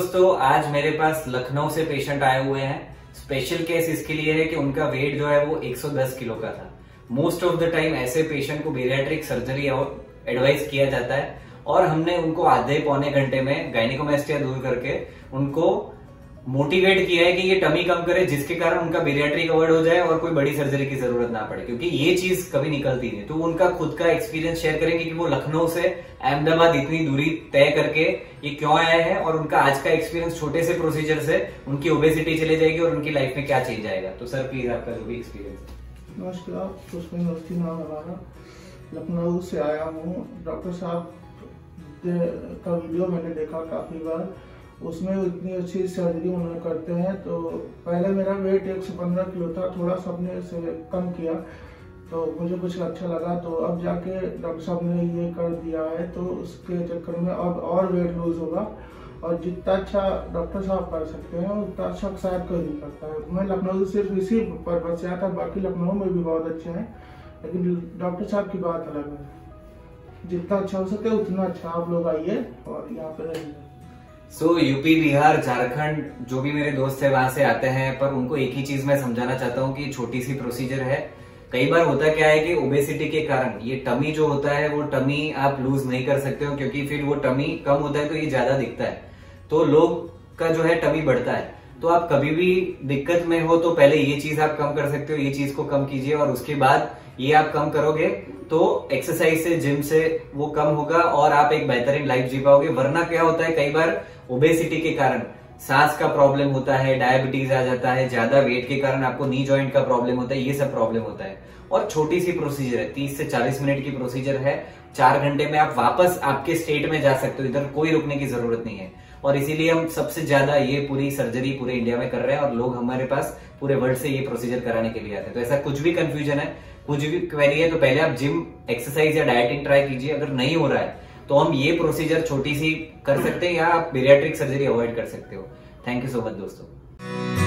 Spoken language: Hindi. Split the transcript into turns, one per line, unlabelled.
दोस्तों, आज मेरे पास लखनऊ से पेशेंट आए हुए हैं। स्पेशल केस इसके लिए है कि उनका वेट जो है वो 110 किलो का था। मोस्ट ऑफ द टाइम ऐसे पेशेंट को बेरियाट्रिक सर्जरी एडवाइस किया जाता है और हमने उनको आधे पौने घंटे में गायनिकोमेस्टिया दूर करके उनको मोटिवेट किया है कि ये टमी कम करे, जिसके कारण उनका बेरियाट्रिक अवॉइड हो जाए और कोई बड़ी सर्जरी की जरूरत ना पड़े, क्योंकि ये चीज कभी निकलती नहीं। तो उनका खुद का एक्सपीरियंस शेयर करेंगे कि वो लखनऊ से अहमदाबाद इतनी दूरी तय करके ये क्यों आए हैं और उनका आज का एक्सपीरियंस छोटे से प्रोसीजर से उनकी ओबेसिटी चले जाएगी और उनकी लाइफ में क्या चेंज आएगा। तो सर प्लीज आपका जो भी एक्सपीरियंस।
नमस्कार, पुष्पिन अवस्थी नाम हमारा, लखनऊ से आया हूँ। डॉक्टर साहब का वीडियो मैंने देखा काफ़ी बार, उसमें इतनी अच्छी सर्जरी उन्होंने करते हैं। तो पहले मेरा वेट 115 किलो था, थोड़ा सा अपने से कम किया तो मुझे कुछ अच्छा लगा। तो अब जाके डॉक्टर साहब ने ये कर दिया है, तो उसके चक्कर में अब और वेट लूज होगा और जितना अच्छा डॉक्टर साहब कर सकते हैं उतना अच्छा शायद कोई नहीं करता है। मैं लखनऊ से सिर्फ इसी पर्पज से आया था, बाकी लखनऊ में भी बहुत अच्छे हैं, लेकिन डॉक्टर साहब की बात अलग है। जितना अच्छा हो सके उतना अच्छा आप लोग आइए और यहाँ पे रहिए।
यूपी, बिहार, झारखंड जो भी मेरे दोस्त है वहां से आते हैं, पर उनको एक ही चीज मैं समझाना चाहता हूँ कि छोटी सी प्रोसीजर है। कई बार होता क्या है कि ओबेसिटी के कारण ये टमी जो होता है वो टमी आप लूज नहीं कर सकते हो, क्योंकि फिर वो टमी कम होता है तो ये ज्यादा दिखता है, तो लोग का जो है टमी बढ़ता है। तो आप कभी भी दिक्कत में हो तो पहले ये चीज आप कम कर सकते हो, ये चीज को कम कीजिए और उसके बाद ये आप कम करोगे तो एक्सरसाइज से, जिम से वो कम होगा और आप एक बेहतरीन लाइफ जी पाओगे। वरना क्या होता है, कई बार ओबेसिटी के कारण सांस का प्रॉब्लम होता है, डायबिटीज आ जाता है, ज्यादा वेट के कारण आपको नी जॉइंट का प्रॉब्लम होता है, ये सब प्रॉब्लम होता है। और छोटी सी प्रोसीजर है, 30 से 40 मिनट की प्रोसीजर है, 4 घंटे में आप वापस आपके स्टेट में जा सकते हो, इधर कोई रुकने की जरूरत नहीं है। और इसीलिए हम सबसे ज्यादा ये पूरी सर्जरी पूरे इंडिया में कर रहे हैं और लोग हमारे पास पूरे वर्ल्ड से ये प्रोसीजर कराने के लिए आते हैं। तो ऐसा कुछ भी कंफ्यूजन है, कुछ भी क्वेरी है, तो पहले आप जिम, एक्सरसाइज या डाइटिंग ट्राई कीजिए। अगर नहीं हो रहा है तो हम ये प्रोसीजर छोटी सी कर सकते हैं या आप बेरियाट्रिक सर्जरी अवॉइड कर सकते हो। थैंक यू सो मच दोस्तों।